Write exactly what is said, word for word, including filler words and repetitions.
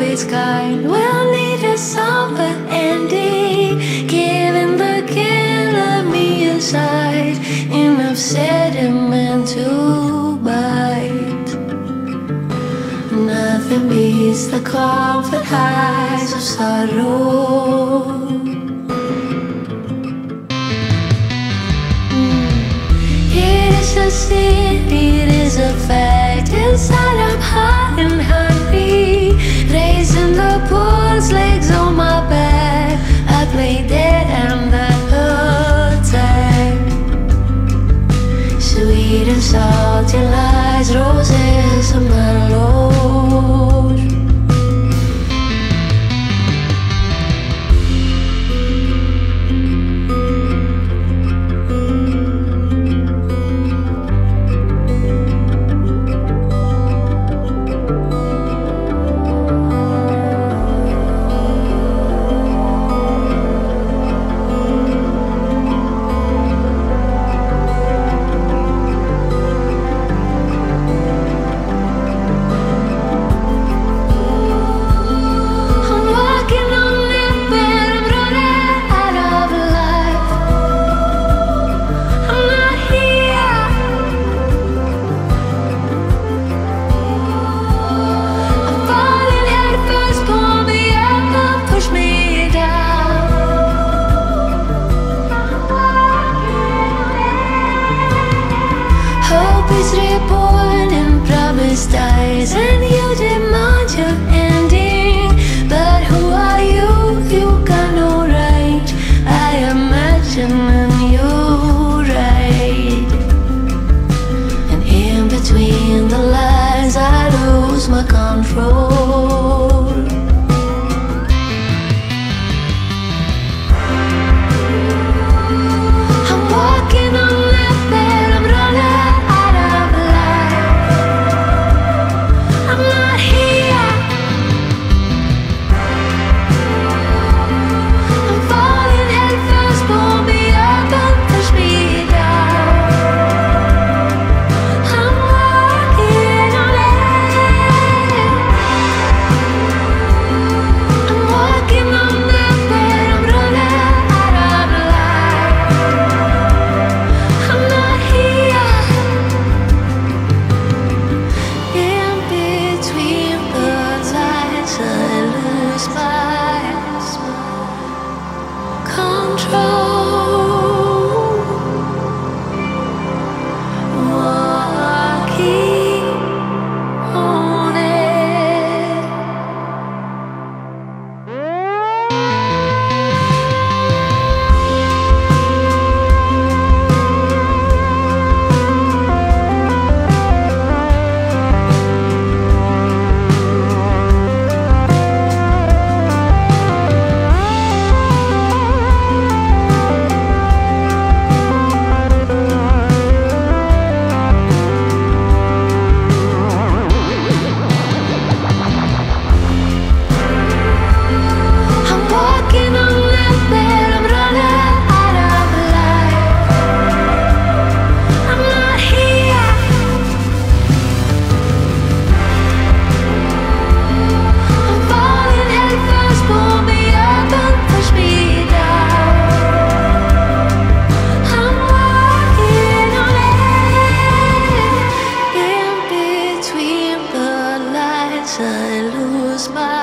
always kind. We'll need a somber ending, giving the killer me inside enough sediment to bite. Nothing beats the comfort highs of sorrow. It is a sin, it is a fact. Inside I'm hot and hungry, raising the pulse, legs on my back. I play dead and I attack. Sweet and salty lies, roses and mallows. Is reborn and promise dies, and you demand your ending. But who are you? You got no right. I imagine and you right, and in between the lines I lose my control. I'm walking on that bed, I'm running. I lose my